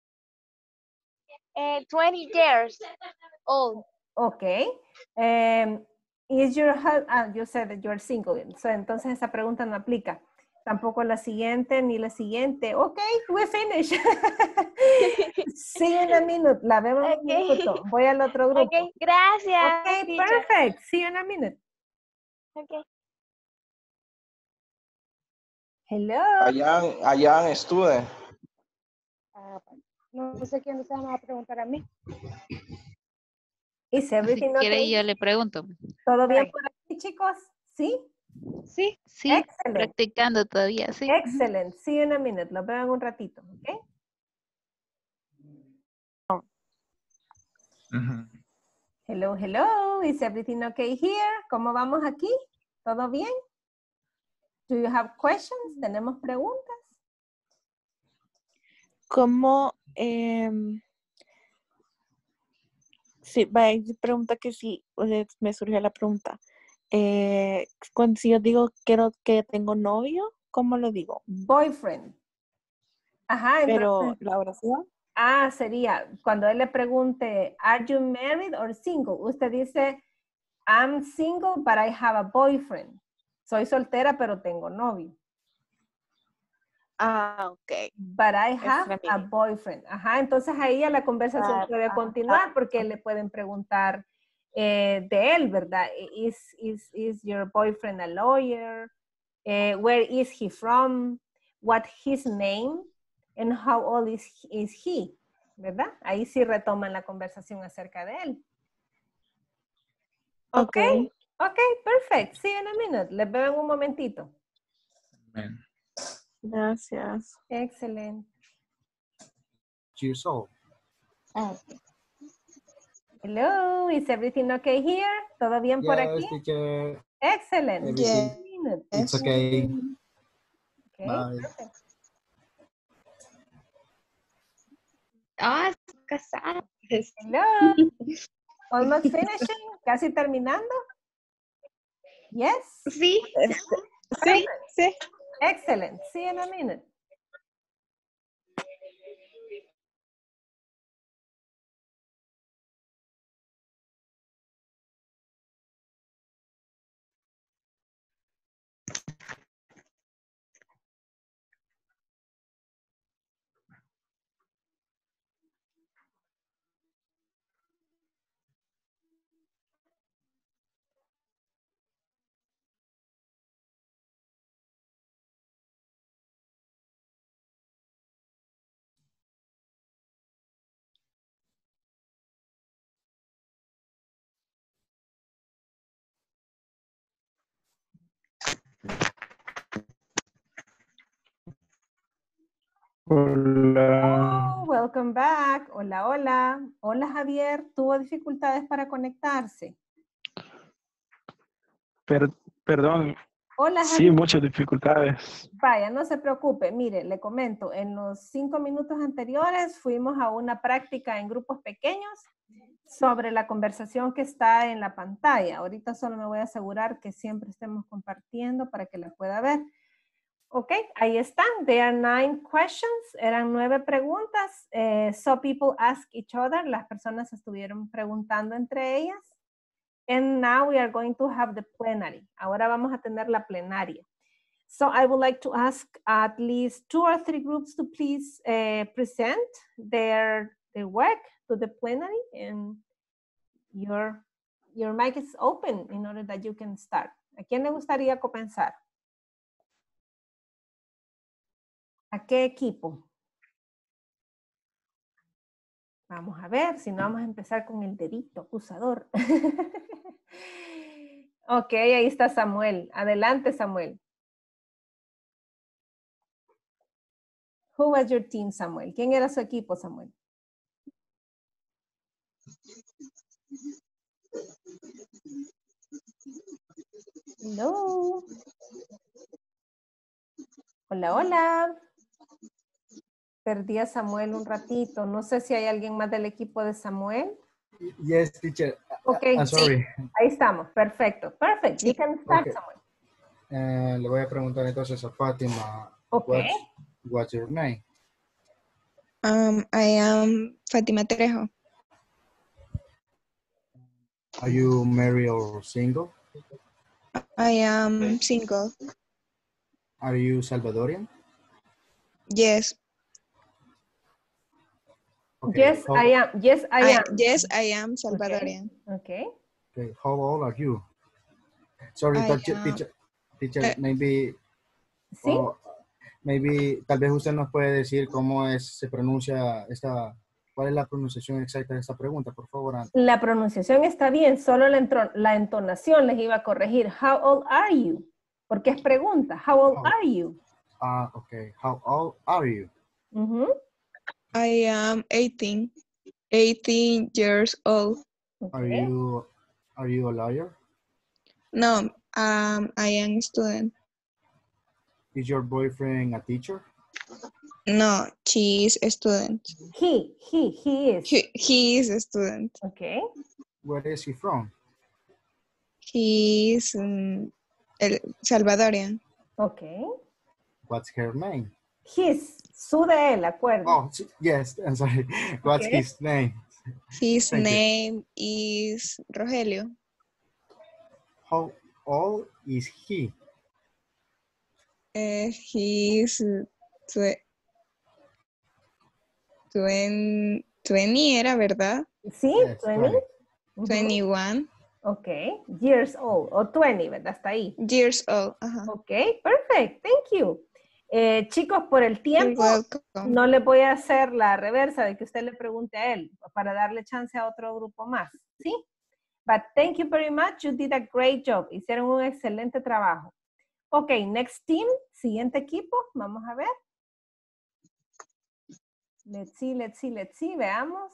I: Eh, twenty years old.
A: Okay. Um, is your husband, ah, you said that you're single. So, entonces esa pregunta no aplica. Tampoco la siguiente ni la siguiente. Okay, we finish. See you in a minute. La vemos en un
I: Okay.
A: minuto. Voy al otro grupo.
I: Okay, gracias,
A: Okay,
I: teacher.
A: perfect. See you in a minute.
I: Okay.
A: Hello.
C: Allá, allá student.
J: Ah, no sé quién se va a preguntar a mí.
A: Is
K: Si
A: everything
K: quiere,
A: okay?
K: yo le pregunto.
A: ¿Todo bien
J: Right.
A: por aquí, chicos? ¿Sí?
J: Sí.
K: Sí,
A: Excelente.
K: practicando todavía, sí.
A: Excellent. See you in a minute. Lo veo en un ratito, ¿ok?
L: Ujú.
A: Hello, hello. Is everything okay here? ¿Cómo vamos aquí? ¿Todo bien? Do you have questions? ¿Tenemos preguntas?
M: ¿Cómo? em, sí, vaya, pregunta que sí, o sea, me surgió la pregunta. Eh, cuando si yo digo quiero que tengo novio, ¿cómo lo digo?
A: Boyfriend. Ajá,
M: Pero
A: entonces.
M: la oración.
A: Ah, sería cuando él le pregunte, ¿Are you married or single? Usted dice, I'm single, but I have a boyfriend. Soy soltera, pero tengo novio.
M: Ah, ok.
A: But I
M: Esa
A: have
M: es la
A: a
M: mía.
A: boyfriend. Ajá, entonces ahí ya la conversación
M: Ah,
A: puede
M: ah,
A: continuar
M: ah,
A: porque le pueden preguntar eh, de él, ¿verdad? Is, is, is your boyfriend a lawyer? Eh, where is he from? What his name? And how old is, is he? ¿Verdad? Ahí sí retoman la conversación acerca de él.
M: ok.
A: Ok, ok, perfect. See you in a minute. Les veo en un momentito.
L: Amen.
M: Gracias.
A: Excelente.
L: Years old.
A: Hello, is everything okay here? ¿Todo bien por aquí?
L: Yes, teacher.
A: Excellent.
L: Everything.
A: Minute.
L: It's okay.
A: Okay,
L: Bye.
A: perfect.
E: Ah, casada.
A: Hello. Almost finishing. Casi terminando. Yes.
E: Sí.
M: Este, sí,
A: Perfect.
M: sí.
A: Excellent. See you in a minute.
K: Hola.
A: Oh, welcome back. Hola, hola. Hola, Javier. ¿Tuvo dificultades para conectarse?
K: Per- perdón.
A: Hola,
K: Sí,
A: Javier.
K: muchas dificultades.
A: Vaya, no se preocupe. Mire, le comento. En los cinco minutos anteriores fuimos a una práctica en grupos pequeños sobre la conversación que está en la pantalla. Ahorita solo me voy a asegurar que siempre estemos compartiendo para que la pueda ver. Ok, ahí están. There are nine questions. Eran nueve preguntas. Eh, so people ask each other. Las personas estuvieron preguntando entre ellas. And now we are going to have the plenary. Ahora vamos a tener la plenaria. So I would like to ask at least two or three groups to please uh, present their, their work to the plenary. And your, your mic is open in order that you can start. ¿A quién le gustaría comenzar? ¿A qué equipo? Vamos a ver, si no vamos a empezar con el dedito acusador. Ok, ahí está Samuel. Adelante, Samuel. Who was your team, Samuel? ¿Quién era su equipo, Samuel? Hello. Hola, hola. Perdí a Samuel un ratito. No sé si hay alguien más del equipo de Samuel.
L: Yes, teacher.
A: Ok,
L: I'm sorry.
A: ahí estamos. Perfecto. Perfect. You can start,
L: Okay.
A: Samuel.
L: Eh, le voy a preguntar entonces a Fátima.
A: Ok.
L: What's, what's your name?
N: Um, I am Fátima Trejo.
L: Are you married or single?
N: I am single.
L: Are you Salvadorian?
N: Yes.
L: Okay.
A: Yes,
L: how,
A: I am. Yes, I
N: I,
A: am.
N: yes, I am Salvadorian.
A: Okay.
L: Okay. How old are you? Sorry,
N: I
L: teacher.
N: am-
L: teacher, teacher
N: eh,
L: maybe.
A: ¿Sí?
L: oh, maybe, tal vez usted nos puede decir cómo es, se pronuncia esta, cuál es la pronunciación exacta de esta pregunta, por favor. antes.
A: La pronunciación está bien, solo la, entro- la entonación les iba a corregir. How old are you? Porque es pregunta. How old
L: How-
A: are you?
L: Ah, okay. How old are you?
A: Ujú.
N: I am eighteen. eighteen years old.
L: Are
A: Okay.
L: you, are you a lawyer?
N: No, um, I am a student.
L: Is your boyfriend a teacher?
N: No, she is a student.
A: He, he, he is.
N: He, he is a student.
A: Okay.
L: Where is he from?
N: He is um, el Salvadorian.
A: Okay.
L: What's her name?
A: His, su de él, acuerdo.
L: Oh, s- yes, I'm sorry. What's
A: Okay.
L: his name?
N: His
L: Thank you.
N: name is Rogelio.
L: How old is he?
N: Uh, he is uh, twe- twen- twenty, era verdad?
A: ¿Sí?
L: Yes,
A: twenty.
L: twenty.
A: Ujú.
N: twenty-one
A: Okay. Years old. O twenty, ¿verdad? Hasta ahí.
N: years old. Ajá.
A: Ok, perfect. Thank you. Eh, chicos, por el
N: You're
A: tiempo,
N: welcome.
A: no le voy a hacer la reversa de que usted le pregunte a él para darle chance a otro grupo más. ¿Sí? But thank you very much. You did a great job. Hicieron un excelente trabajo. Ok, next team. Siguiente equipo. Vamos a ver. Let's see, let's see, let's see. Veamos.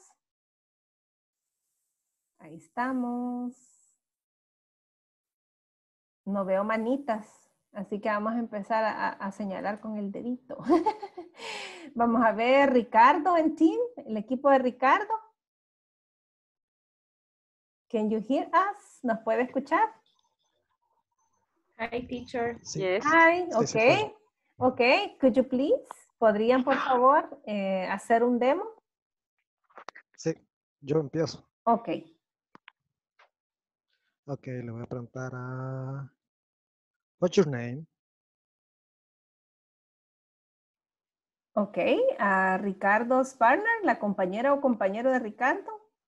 A: Ahí estamos. No veo manitas. Así que vamos a empezar a, a señalar con el dedito. Vamos a ver Ricardo en team, el equipo de Ricardo. Can you hear us? ¿Nos puede escuchar?
J: Hi, teacher.
F: Yes.
A: Hi,
D: Sí, sí,
A: ok. Ok, could you please? ¿Podrían, por favor, eh, hacer un demo?
D: Sí, yo empiezo.
A: Ok.
D: Ok, le voy a preguntar a... What's your name?
A: Ok, a Ricardo's partner, la compañera o compañero de Ricardo.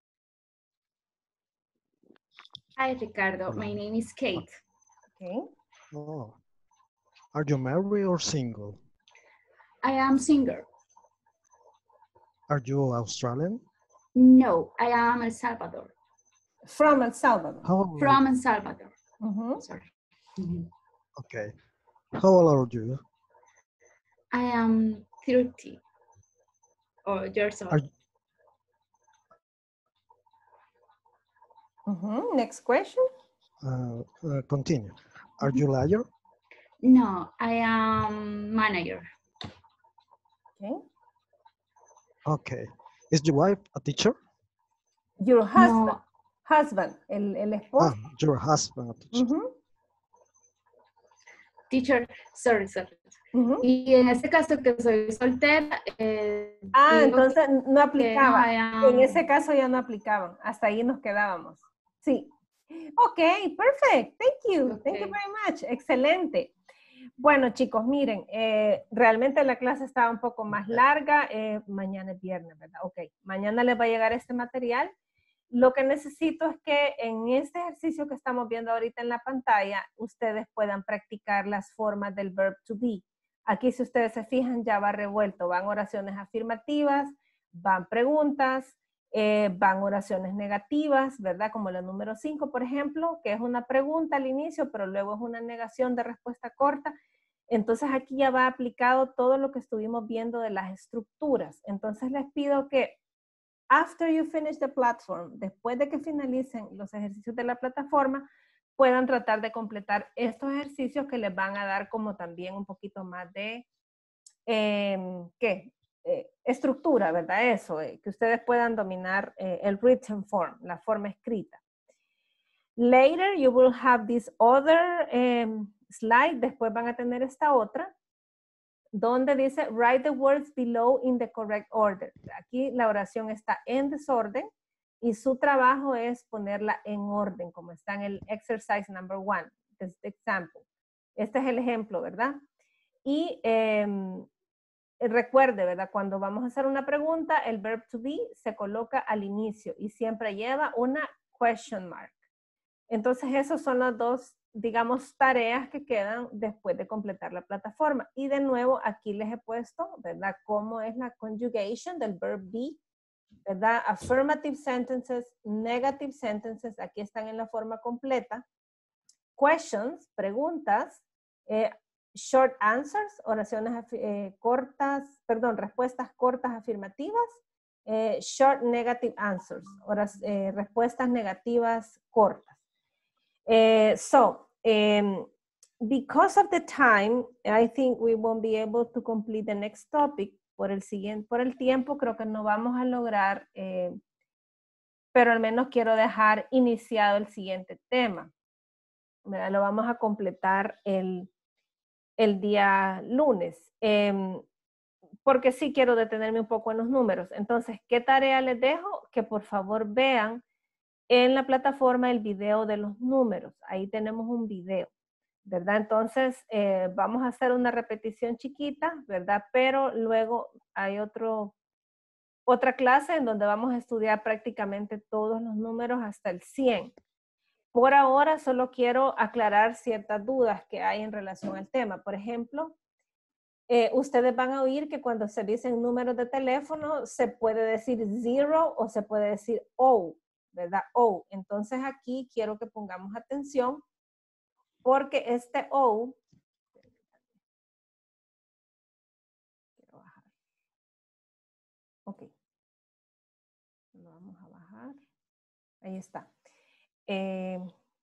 J: Hi, Ricardo. My name is Kate.
A: Ok.
D: Oh. Are you married or single?
J: I am singer.
D: Are you Australian?
J: No, I am El Salvador.
A: From El Salvador.
D: How old
J: From El Salvador.
A: Ujú.
J: Sorry.
D: Okay. How old are you?
J: I am thirty.
E: or years old.
D: Are,
A: Mhm. Next question.
D: uh, uh, continue. Are you liar?
E: No, I am manager.
A: Okay.
D: Okay. Is your wife a teacher?
A: Your husband.
E: No,
A: Husband, el, el
D: Ah,
A: esposo.
D: your husband a teacher.
A: Ujú,
E: teacher, sorry, sorry.
A: ujú.
E: Y en este caso que soy soltera, eh,
A: Ah,
E: digo
A: entonces no
E: que no,
A: aplicaba.
E: I
A: En
E: am,
A: ese caso ya no aplicaban. Hasta ahí nos quedábamos. Sí. Ok, perfect. Thank you. Thank you
E: okay.
A: very much. Excelente. Bueno, chicos, miren, eh, realmente la clase estaba un poco más larga. eh, mañana es viernes, ¿verdad? Ok. Mañana les va a llegar este material. Lo que necesito es que en este ejercicio que estamos viendo ahorita en la pantalla, ustedes puedan practicar las formas del verb to be. Aquí, si ustedes se fijan, ya va revuelto. Van oraciones afirmativas, van preguntas, eh, van oraciones negativas, ¿verdad? Como la número cinco, por ejemplo, que es una pregunta al inicio, pero luego es una negación de respuesta corta. Entonces, aquí ya va aplicado todo lo que estuvimos viendo de las estructuras. Entonces, les pido que after you finish the platform, después de que finalicen los ejercicios de la plataforma, puedan tratar de completar estos ejercicios que les van a dar como también un poquito más de, eh, ¿qué? Eh, estructura, ¿verdad? Eso, eh, que ustedes puedan dominar eh, el written form, la forma escrita. Later, you will have this other um, slide, después van a tener esta otra, donde dice, write the words below in the correct order. Aquí la oración está en desorden y su trabajo es ponerla en orden, como está en el exercise number one, this example. Este es el ejemplo, ¿verdad? Y eh, recuerde, ¿verdad? Cuando vamos a hacer una pregunta, el verb to be se coloca al inicio y siempre lleva una question mark. Entonces, esas son las dos, digamos, tareas que quedan después de completar la plataforma. Y de nuevo, aquí les he puesto, ¿verdad? Cómo es la conjugation del verb be, ¿verdad? Affirmative sentences, negative sentences, aquí están en la forma completa. Questions, preguntas, eh, short answers, oraciones eh, cortas, perdón, respuestas cortas afirmativas, eh, short negative answers, oras, eh, respuestas negativas cortas. Uh, so, um, because of the time, I think we won't be able to complete the next topic. Por el siguiente, por el tiempo, creo que no vamos a lograr, eh, pero al menos quiero dejar iniciado el siguiente tema. ¿Verdad? Lo vamos a completar el, el día lunes. Eh, porque sí quiero detenerme un poco en los números. Entonces, ¿qué tarea les dejo? Que por favor vean en la plataforma el video de los números. Ahí tenemos un video, ¿verdad? Entonces, eh, vamos a hacer una repetición chiquita, ¿verdad? Pero luego hay otro, otra clase en donde vamos a estudiar prácticamente todos los números hasta el cien. Por ahora, solo quiero aclarar ciertas dudas que hay en relación al tema. Por ejemplo, eh, ustedes van a oír que cuando se dicen números de teléfono, se puede decir zero o se puede decir O, ¿verdad? O. Entonces aquí quiero que pongamos atención porque este O, quiero bajar. Ok. Lo vamos a bajar. Ahí está. Eh,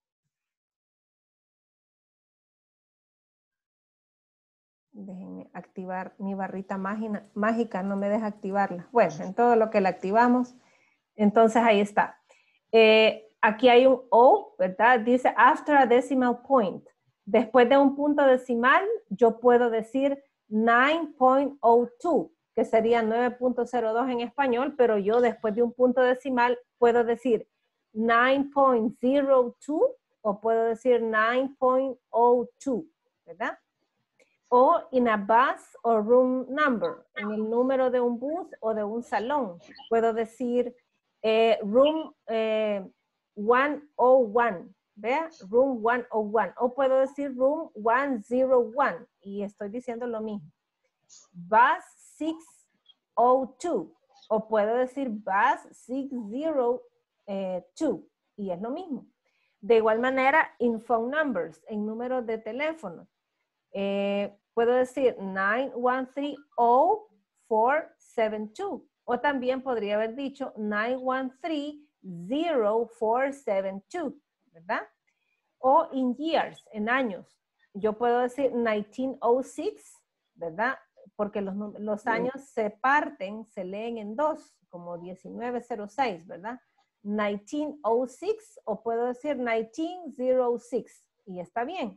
A: déjenme activar mi barrita mágica, mágica, no me deja activarla. Bueno, en todo lo que la activamos, entonces ahí está. Eh, aquí hay un O, ¿verdad? Dice after a decimal point. Después de un punto decimal, yo puedo decir nueve punto cero dos, que sería nueve punto cero dos en español, pero yo después de un punto decimal puedo decir nueve punto cero dos o puedo decir nueve punto cero dos, ¿verdad? O in a bus o room number, en el número de un bus o de un salón. Puedo decir eh, room eh, ciento uno, ¿vea? Room ciento uno. O puedo decir room ciento uno y estoy diciendo lo mismo. Bus seiscientos dos. O puedo decir bus seiscientos dos y es lo mismo. De igual manera, in phone numbers, en números de teléfono. Eh, puedo decir nueve uno tres cero cuatro siete dos O también podría haber dicho nine one three zero four seven two, ¿verdad? O in years, en años. Yo puedo decir nineteen oh six, ¿verdad? Porque los, los años se parten, se leen en dos, como diecinueve cero seis, ¿verdad? nineteen oh six, o puedo decir nineteen oh six, y está bien.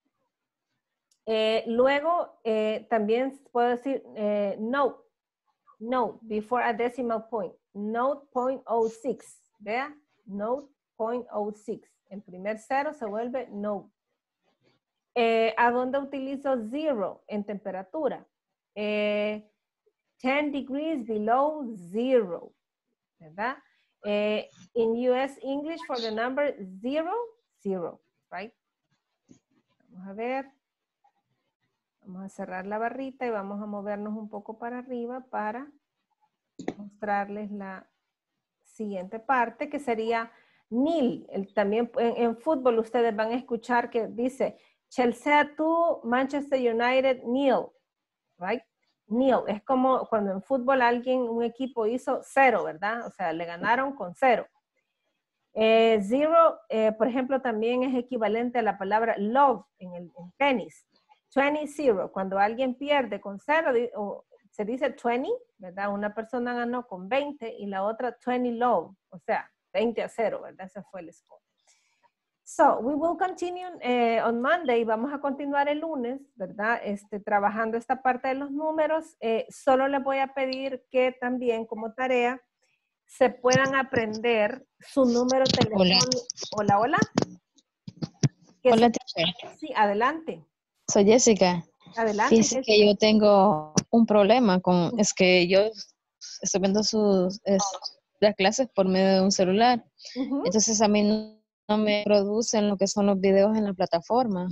A: Eh, luego, eh, también puedo decir eh, note, note, before a decimal point, note point oh six, ¿vea? Note point oh six. El primer cero se vuelve note. Eh, ¿A dónde utilizo zero? En temperatura. Eh, ten degrees below zero, ¿verdad? Eh, in U S English for the number zero, zero, right? Vamos a ver. Vamos a cerrar la barrita y vamos a movernos un poco para arriba para mostrarles la siguiente parte, que sería nil. El, también en, en fútbol ustedes van a escuchar que dice Chelsea two, Manchester United nil, right? Nil. Es como cuando en fútbol alguien, un equipo hizo cero, ¿verdad? O sea, le ganaron con cero. Eh, zero, eh, por ejemplo, también es equivalente a la palabra love en el en tenis. veinte, zero. Cuando alguien pierde con cero, o se dice veinte, ¿verdad? Una persona ganó con veinte y la otra veinte love, o sea, veinte a cero, ¿verdad? Ese fue el score. So, we will continue eh, on Monday. Vamos a continuar el lunes, ¿verdad? Este, trabajando esta parte de los números. Eh, solo les voy a pedir que también, como tarea, se puedan aprender su número telefónico. Hola, hola. Que
O: Hola,
A: se-
O: teacher.
A: Sí, adelante.
O: Soy Jessica.
A: Adelante.
O: Fíjese que
A: Jessica.
O: yo tengo un problema con, es que yo estoy viendo sus es- las clases por medio de un celular.
A: Ujú.
O: Entonces a mí no, no me producen lo que son los videos en la plataforma.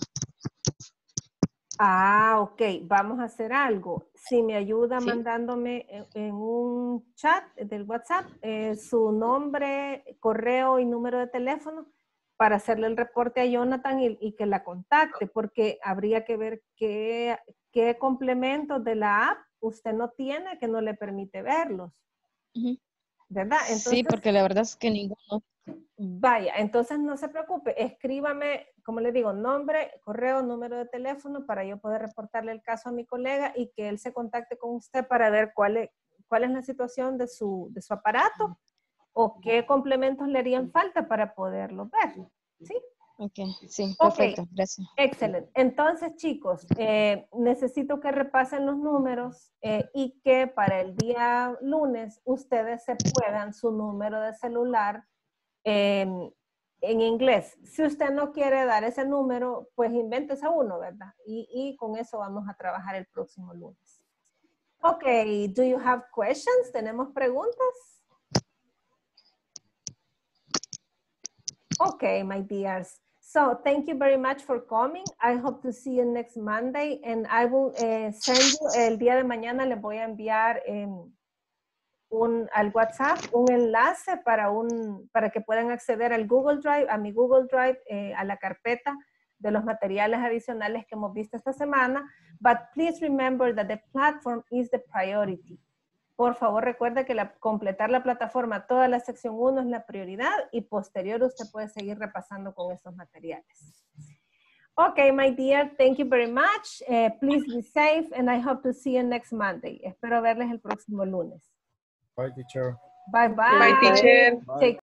A: Ah, ok. Vamos a hacer algo. Si me ayuda
O: Sí.
A: mandándome en, en un chat del WhatsApp eh, su nombre, correo y número de teléfono para hacerle el reporte a Jonathan y, y que la contacte, porque habría que ver qué, qué complementos de la app usted no tiene que no le permite verlos,
O: Ujú.
A: ¿verdad?
O: Sí,
A: Entonces,
O: porque la verdad es que ninguno.
A: vaya, entonces no se preocupe, escríbame, como le digo, nombre, correo, número de teléfono para yo poder reportarle el caso a mi colega y que él se contacte con usted para ver cuál es, cuál es la situación de su, de su aparato o qué complementos le harían falta para poderlo ver. ¿Sí?
O: Ok, sí,
A: Ok,
O: perfecto, gracias.
A: excelente. Entonces, chicos, eh, necesito que repasen los números eh, y que para el día lunes ustedes se puedan su número de celular eh, en inglés. Si usted no quiere dar ese número, pues invéntese uno, ¿verdad? Y, y con eso vamos a trabajar el próximo lunes. Ok, do you have questions? ¿Tenemos preguntas? Okay, my dears. So thank you very much for coming. I hope to see you next Monday and I will uh, send you, el día de mañana les voy a enviar um, un, al WhatsApp un enlace para, un, para que puedan acceder al Google Drive, a mi Google Drive, eh, a la carpeta de los materiales adicionales que hemos visto esta semana. But please remember that the platform is the priority. Por favor, recuerde que la, completar la plataforma, toda la sección uno es la prioridad y posterior usted puede seguir repasando con estos materiales. Okay, my dear, thank you very much. Uh, please be safe and I hope to see you next Monday. Espero verles el próximo lunes.
L: Bye, teacher.
A: Bye, bye.
B: Bye, teacher.
A: Take